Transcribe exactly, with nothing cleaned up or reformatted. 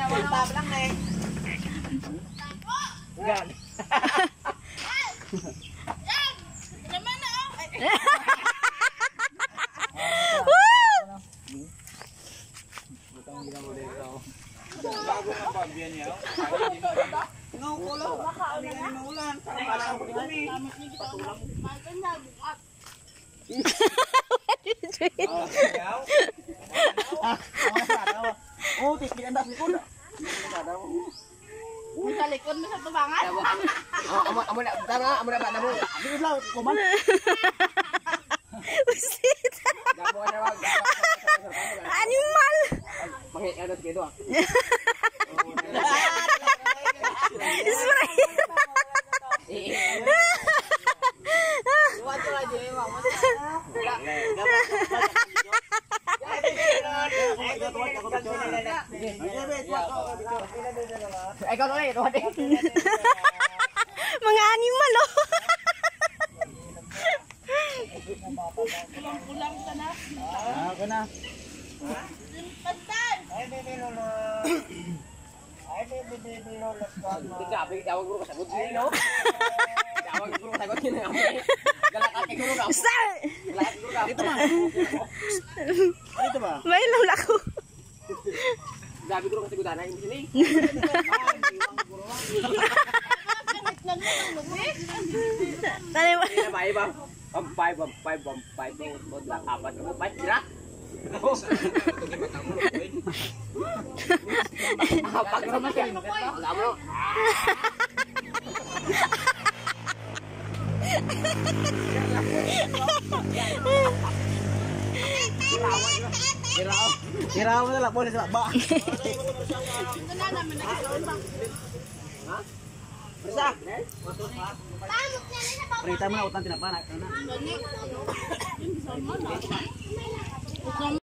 Tap lang eh. Gan. Naman na oh. Butang gina mo dito. Bago ang pagbiyan niya. No, kulo. Kami nga ni maulan. Para ang kami. Patulang. Maganda bukat. Oh, tipi anda likod. May sa likod mo sa tubangan. Oh, amo amo na tara, amo na ba na mo. Dito lang kuman. Usit. Animal. Mangi ano dito ah. Spray. Luwat ko aja emang. Ikaw na eh, Rode. Mga animal oh. Pulang ka na. Ah, ako na. Pantan. Ay, baby lolo. Ay, baby baby lolo. Tika, bigyan tawag guru sagot ni no. Tawag guru sagot ni na. Galak ate guru ka. Sir. Galak guru ka. Dito ba? Dito ba? May lula ko. Gabi guru kasi gudanan yung sini. Tali mo. Ini ba iba? Pampay, pampay, pampay, bod lang apat mo pa tira. Apa kau macam? Enggak bro. Kirao, kirao na lang po sa ba. Ito na naman nagkaroon bang. Ha? Bersa. Tamok na na sa Perita mo na utang tinapa na. Gani. Yung bisama na.